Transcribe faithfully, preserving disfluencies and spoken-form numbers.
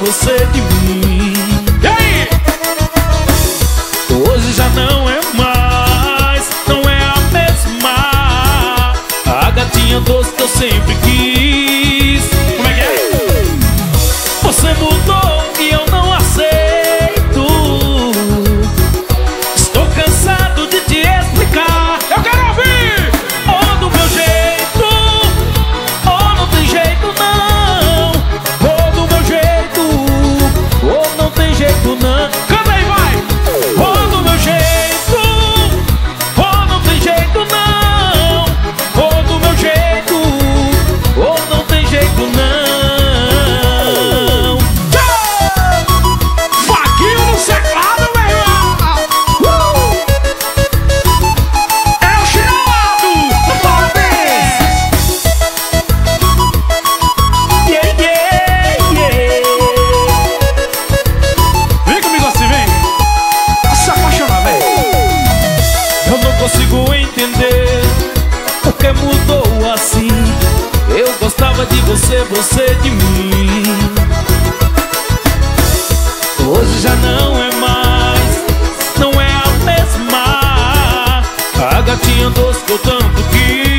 você de mim. E aí? Hoje já não é mais, não é a mesma, a gatinha doce que eu sempre quis. Como é que é? Você mudou e eu não aceito. Estou cansado de te explicar. Eu quero ouvir! Ou do meu jeito, ou não tem jeito não. Ou do meu jeito, ou não tem jeito não. Canta aí, vai! Ou do meu jeito, ou não tem jeito não. Ou do meu jeito, ou não tem jeito não. Faquinho no teclado, meu irmão! Uh! É o Chinelado! Parabéns! Yeah, yeah, yeah. Vem comigo assim, vem! Se apaixonar, velho! Eu não consigo entender por que mudou assim. Eu gostava de você, você de mim. Hoje já não é mais, não é a mesma, a gatinha doce que eu tanto quis.